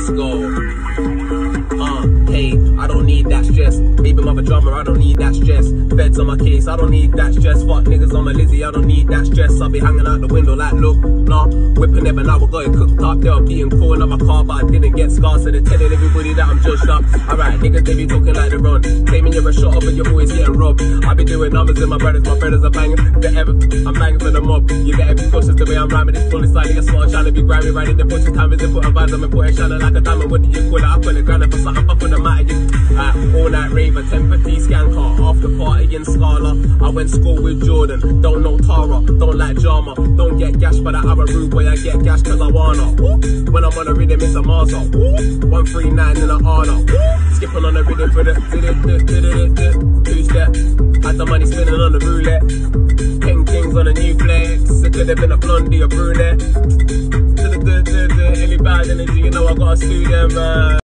Let's go. Hey, I don't need that stress. Baby mother drummer, I don't need that stress. Feds on my case, I don't need that stress. Fuck niggas on my Lizzie, I don't need that stress. I'll be hanging out the window like, look, nah. Whipping every now, we got it cooked up. They were being cool in my car, but I didn't get scars. So they're telling everybody that I'm just up. Alright, niggas, they be talking like they run. Claiming you're a shot up, but you're always getting robbed. I be doing numbers with my brothers are banging. I'm banging for the mob. You better be cautious the way I'm rhyming. This bullet side, niggas smart, trying to be grimy. Riding the pussy time is important vibes. I'm important, shining like a diamond. What do you call it? I call it grinding for something up on the mat again. All night raver, 1050 scan car, after party in Scala. I went school with Jordan, don't know Tara, don't like drama. Don't get gashed by that other rude boy, I get gashed cause I wanna. When I'm on a rhythm, it's a Marsa. 139 in an Arna. Skipping on the rhythm for the two-step. Had the money spinning on the roulette. 10 kings on a new flex. It could have been a blondie or brunette. Any bad energy, you know I gotta sue them.